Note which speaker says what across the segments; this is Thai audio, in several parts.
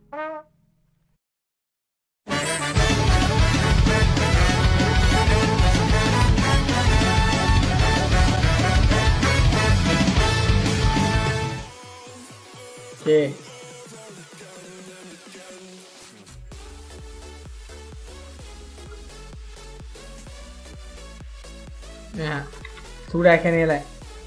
Speaker 1: โอเคเนี่ยฮะสู้ได้แค่นี้แหละ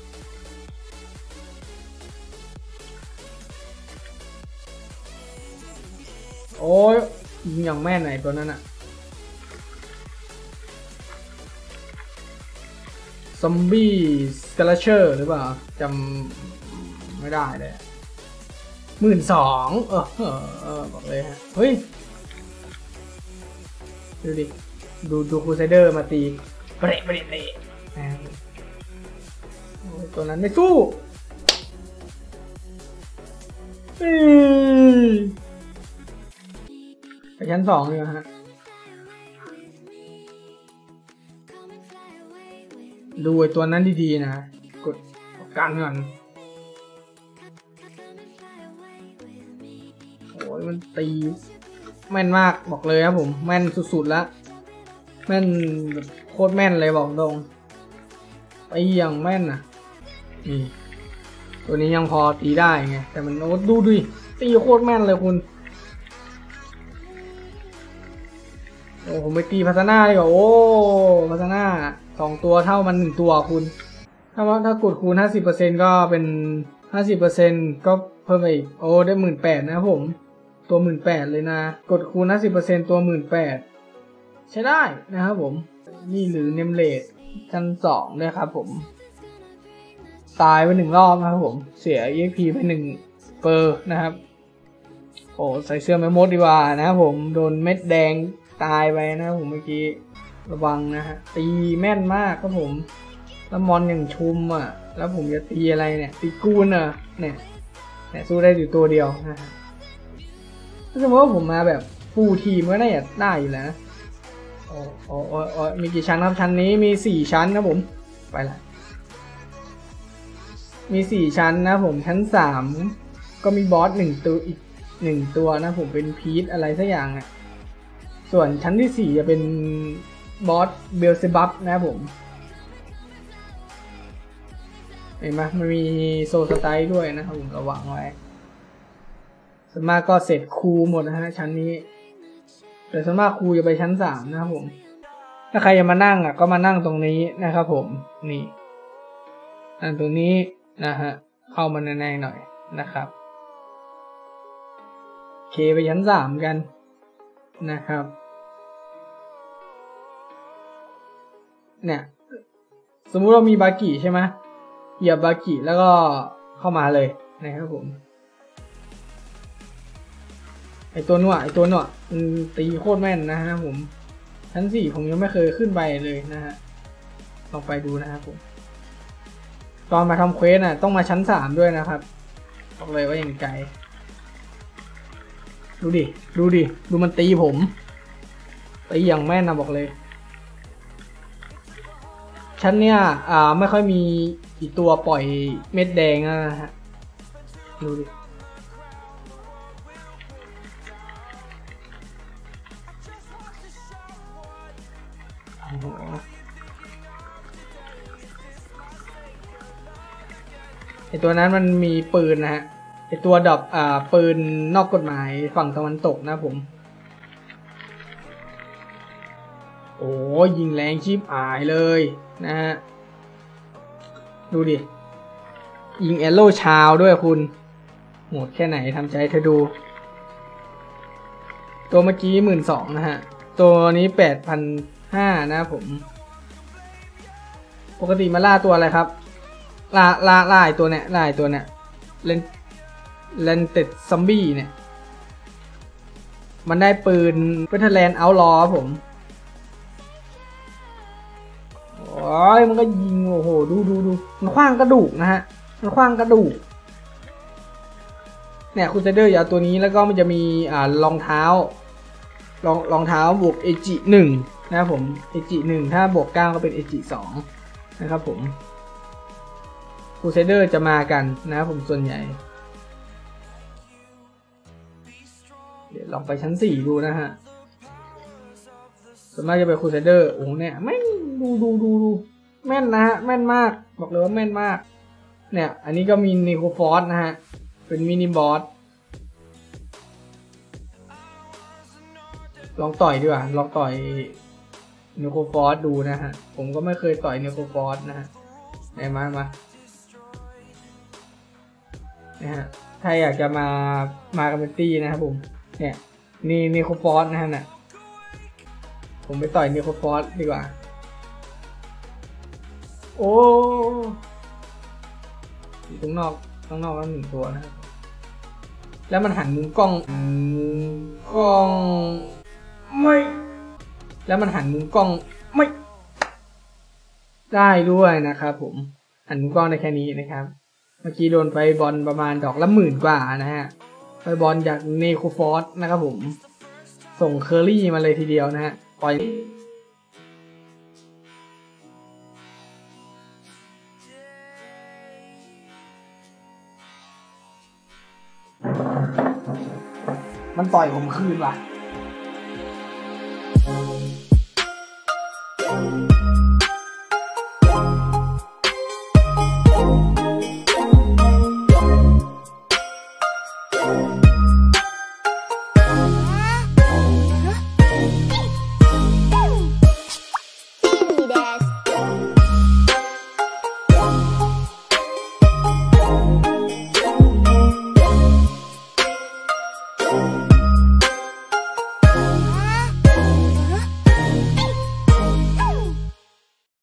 Speaker 1: โอ้ยยิงอย่างแม่นไหนตัวนั้นอะซอมบี้สแคลเชอร์หรือเปล่าจำไม่ได้เลย12,000บอกเลยฮะเฮ้ยดูดิดูครูไซเดอร์มาตีเปรตตัวนั้นไม่สู้ไปชั้น2เลยฮะดูไอ้ตัวนั้นดีๆนะกดการเงินโอ้ยมันตีแม่นมากบอกเลยครับผมแม่นสุดๆแล้วแม่นแบบโคตรแม่นเลยบอกตรงตีอย่างแม่นอ่ะนี่ตัวนี้ยังพอตีได้ไงแต่มันโอ้ดูดิตีโคตรแม่นเลยคุณโอ้ผมไปตีพัฒนาเลยก็โอ้พัฒนา2ตัวเท่ามัน1ตัวคุณถ้ากดคูณ 50% ก็เป็น 50% ก็เพิ่มไปอีกโอ้ได้18,000นะครับผมตัว18,000เลยนะกดคูณ 50% ตัว18,000ใช้ได้นะครับผมนี่หรือเนมเลดชั้น2ด้วยครับผมตายไป1รอบนะครับผมเสีย EXP ไป1เปอร์นะครับโอ้ใส่เสื้อแมมมดดีกว่านะครับผมโดนเม็ดแดงตายไปนะครับผมเมื่อกี้ระวังนะฮะตีแม่นมากครับผมแล้วมอนอย่างชุมอ่ะแล้วผมจะตีอะไรเนี่ยตีกูนอ่ะเนี่ยสู้ได้อยู่ตัวเดียวนะฮะถ้าสมมติว่าผมมาแบบฟูลทีมก็น่าจะได้อยู่แล้วนะโอ้มีกี่ชั้นครับชั้นนี้มี4ชั้นนะผมไปละมี4ชั้นนะผมชั้น3ก็มีบอส1ตัวอีก1ตัวนะผมเป็นพีทอะไรสักอย่างอ่ะส่วนชั้นที่4จะเป็นบอสเบลเซบับนะผมเห็นไหมมันมีโซสไตล์ด้วยนะครับผมระวังไว้ส่วนมากก็เสร็จคูหมดนะฮะชั้นนี้แต่ส่วนมากคูจะไปชั้น3นะครับผมถ้าใครจะมานั่งอ่ะก็มานั่งตรงนี้นะครับผมนี่นั่งตรงนี้นะฮะเข้ามาในหน่อยนะครับเคไปชั้น3กันนะครับเนี่ยสมมุติเรามีบากิใช่ไหมเหยียบบากิแล้วก็เข้ามาเลยนะครับผมไอตัวหนวดมันตีโคตรแม่นนะฮะผมชั้น4ผมยังไม่เคยขึ้นไปเลยนะฮะลองไปดูนะครับผมตอนมาทำเควสน่ะต้องมาชั้น3ด้วยนะครับบอกเลยว่าอย่างไกลดูมันตีผมตีอย่างแม่นนะบอกเลยชั้นเนี้ยไม่ค่อยมีอีกตัวปล่อยเม็ดแดงนะฮะดูดิไอตัวนั้นมันมีปืนนะฮะไอตัวดับปืนนอกกฎหมายฝั่งตะวันตกนะผมโอ้ยิงแรงชิบหายเลยนะฮะดูดิยิงแอโร่ชาวด้วยคุณโหดแค่ไหนทำใจเธอดูตัวเมื่อกี้12,000นะฮะตัวนี้8,500นะผมปกติมาล่าตัวอะไรครับล่าตัวเนี่ยเลนเต็ดซอมบี้เนี่ยมันได้ปืนเวทเทอร์แลนด์เอาท์ลอผมโอ้ยมันก็ยิงโอ้โหดูมันขว้างกระดูกนะฮะมันขว้างกระดูกเนี่ยคูเซเดอร์อย่าตัวนี้แล้วก็มันจะมีรองเท้าบวกเอจิ1นะครับผมเอจิ1ถ้าบวก9ก็เป็นเอจิ2นะครับผมคูเซเดอร์จะมากันนะครับผมส่วนใหญ่เดี๋ยวลองไปชั้น4ดูนะฮะส่วนมากจะเป็นครูเซเดอร์โอ้เนี่ยไม่ดูแม่นนะฮะแม่นมากบอกเลยว่าแม่นมากเนี่ยอันนี้ก็มีนิโคฟอสนะฮะเป็นมินิบอสลองต่อยดีกว่าลองต่อยนิโคฟอสดูนะฮะผมก็ไม่เคยต่อยนิโคฟอสนะฮะไหนมานะฮะถ้าอยากจะมากันเป็นตีนะครับผมเนี่ยนี่นิโคฟอสนะฮะเนี่ยผมไปต่อยนิโคฟอสดีกว่าโอ้ข้างนอกแล้ว1 ตัวนะครับแล้วมันหันมุมกล้องไม่แล้วมันหันมุมกล้องไม่ได้ด้วยนะครับผมหันมุมกล้องได้แค่นี้นะครับเมื่อกี้โดนไปบอลประมาณดอกละ10,000 กว่านะฮะไปบอลจากเนโคฟอสนะครับผมส่งเคอรี่มาเลยทีเดียวนะฮะปล่อยมันต่อยผมคืนว่ะ